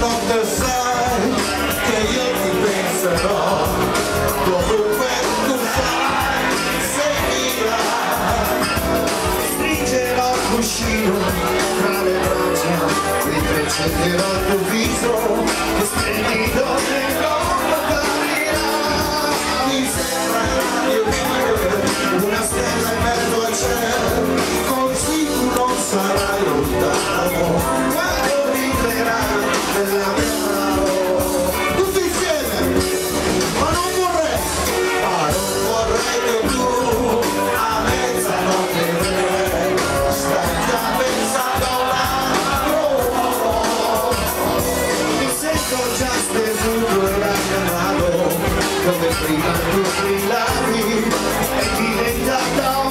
notte sai che io ti penserò, dovunque tu fai, seguirà. Stringerò il cuscino tra le braccia, mentre cercherò il tuo viso, che splendido nell'ombra apparirà. Mi sembra una stella in mezzo al cielo, così tu non sarai lontano quando vivrai nella mia mano. Tutti insieme, ma non vorrei che tu a mezzanotte stai già pensando a un altro. Mi sento già stesuto e ragganato, come prima tu brillavi, è diventata